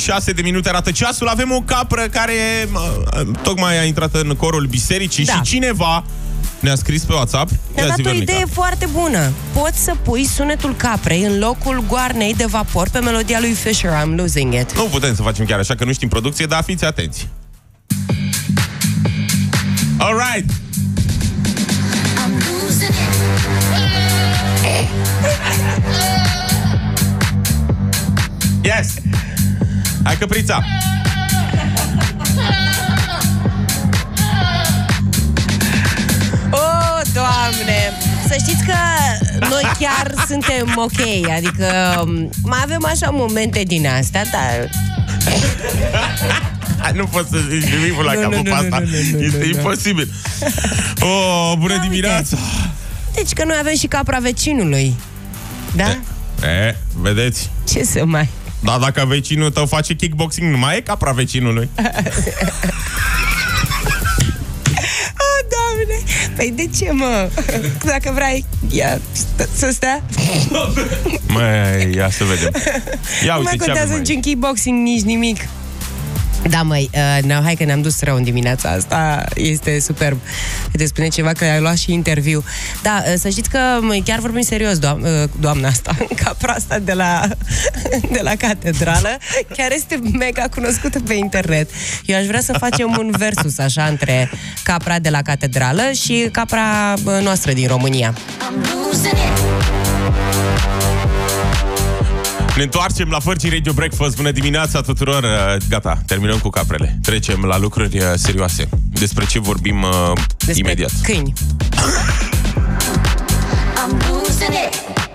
6 de minute arată ceasul. Avem o capră care tocmai a intrat în corul bisericii și cineva ne-a scris pe WhatsApp. Mi-a dat o idee foarte bună. Poți să pui sunetul caprei în locul goarnei de vapor pe melodia lui Fisher, I'm Losing It. Nu putem să facem chiar așa, că nu știm producție, dar fiți atenți. All right. Yes. Hai, Căprița. Oh, Doamne! Să știți că noi chiar suntem ok. Adică mai avem așa momente din astea, dar... Nu pot să zici nimic la capul pe asta. Este imposibil. Oh, bună dimineața! Deci că noi avem și capra vecinului. Da? Vedeți? Ce să mai... Da, dacă vecinul tău face kickboxing, nu mai e capra vecinului. Oh, Doamne! Păi de ce, mă? Dacă vrei, ia să stea. Măi, ia să vedem. Ia, nu mai contează niciun kickboxing, nici nimic. Da, măi, hai că ne-am dus rău în dimineața asta. Este superb. Te spune ceva că ai luat și interviu. Da, să știți că chiar vorbim serios, doamna asta, capra asta de la catedrală, chiar este mega cunoscută pe internet. Eu aș vrea să facem un versus așa între capra de la catedrală și capra noastră din România. Ne întoarcem la Virgin Radio Breakfast. Bună dimineața tuturor. Gata, terminăm cu caprele. Trecem la lucruri serioase. Despre ce vorbim despre imediat. Câini.